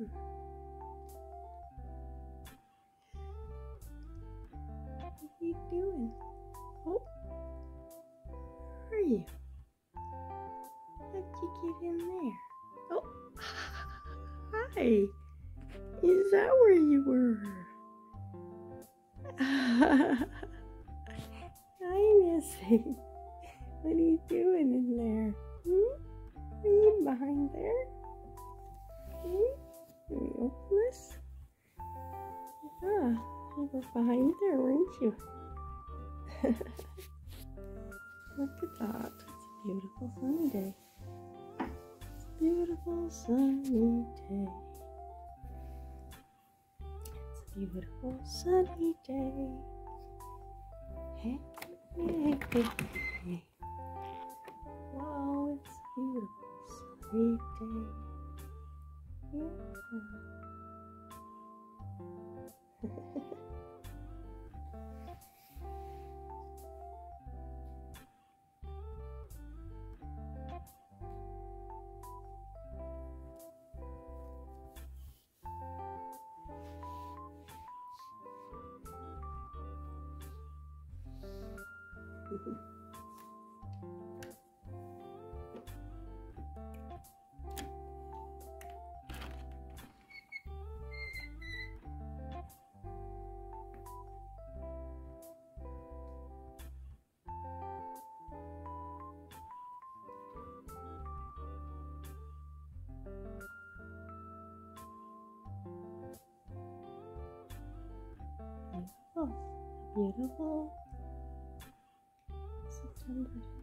What are you doing? Oh, where are you? How'd you get in there? Oh, hi. Is that where you were? Hi, Missy. What are you doing in there? Are you behind there? Can we open this? Yeah, you were behind there, weren't you? Look at that. It's a beautiful sunny day. It's a beautiful sunny day. It's a beautiful sunny day. Hey, hey, hey, hey. Wow, it's a beautiful sunny day. Yeah. Beautiful, beautiful September day.